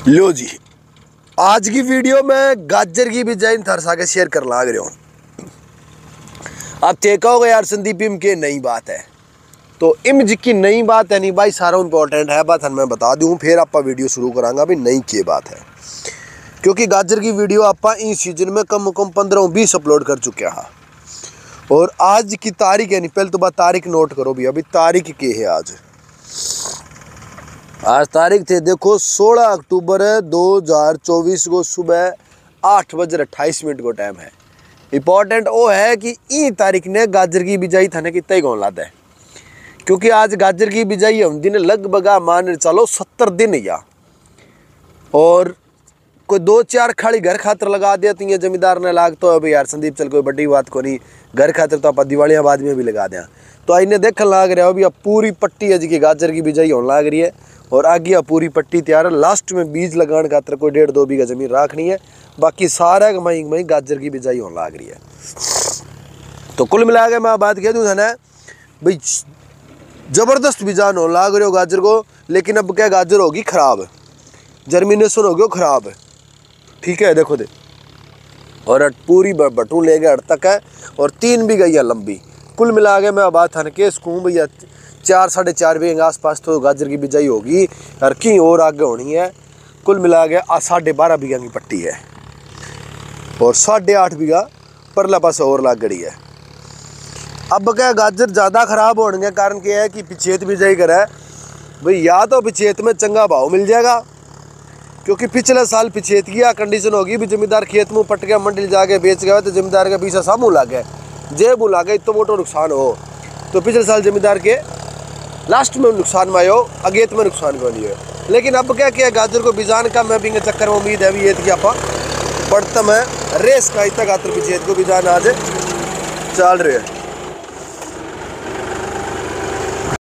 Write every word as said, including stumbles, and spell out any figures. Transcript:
लो जी, आज की वीडियो में गाजर की बिजाई थरसा के शेयर कर लाग रहे हो। आप देखा होगा यार संदीप इम के नई बात है, तो इम जी की नई बात है नहीं भाई, सारा इंपॉर्टेंट है बात मैं बता दूं, फिर आप वीडियो शुरू करांगा भी नई की बात है। क्योंकि गाजर की वीडियो आप इस सीजन में कम कम पंद्रह बीस अपलोड कर चुके हैं। और आज की तारीख है नहीं, पहले तो बात तारीख नोट करो भी, अभी तारीख के है आज आज तारीख थे देखो सोलह अक्टूबर दो हज़ार चौबीस को सुबह आठ बज अट्ठाईस मिनट को टाइम है। इम्पोर्टेंट वो है कि ई तारीख ने गाजर की बिजाई थाने कितना ही कौन लाता है, क्योंकि आज गाजर की बिजाई हम दिन लगभग मान चलो सत्तर दिन या और कोई दो चार खाली घर खातर लगा देती है जमींदार ने लाग, तो अभी यार संदीप चल कोई बड़ी बात को नहीं, घर खातर तो आप दिवालियाँ बाद में भी लगा दें। तो इन्हें देखने लाग रहा है अभी पूरी पट्टी अज की गाजर की बिजाई होने लाग रही है और आगे पूरी पट्टी तैयार है। लास्ट में बीज लगाने खातर कोई डेढ़ दो बीघा जमीन रखनी है, बाकी सारा कमाई कमाई गाजर की बिजाई होने लाग रही है। तो कुल मिला के मैं बात कह दूँ है ना भाई, ज़बरदस्त बिजान होने लाग रहे हो गाजर को, लेकिन अब क्या गाजर होगी ख़राब, जर्मिनेशन हो गया ख़राब, ठीक है देखो दे। और पूरी बटू ले गए अड़ तक है और तीन भी गई है लंबी। कुल मिला के मैं बात हन के सकूँ भैया चार साढ़े चार बीघे के आसपास तो गाजर की बिजाई होगी और कहीं और आगे होनी है। कुल मिला के आ साढ़े बारह बीघा की पट्टी है और साढ़े आठ बीघा परला पास और लाग गई है। अब क्या गाजर ज़्यादा ख़राब होने के कारण क्या है कि पिछेत बिजाई करे भाई, या तो पिछेत में चंगा भाव मिल जाएगा, क्योंकि पिछले साल पिछेत की कंडीशन होगी भी जमींदार खेत में पट गया मंडी जाके बेच गया तो जमींदार के पीछे सामू ला गए जेब ला गए इतना मोटो नुकसान हो। तो पिछले साल जमींदार के लास्ट में नुकसान में आयो, अगेत में नुकसान को नहीं है। लेकिन अब क्या किया गाजर को बिजान का मैं भी चक्कर में उम्मीद है भी ये कि आप बढ़ता में रेस का इतना गाजर पिछेत को बिजान आज चल रहे हैं।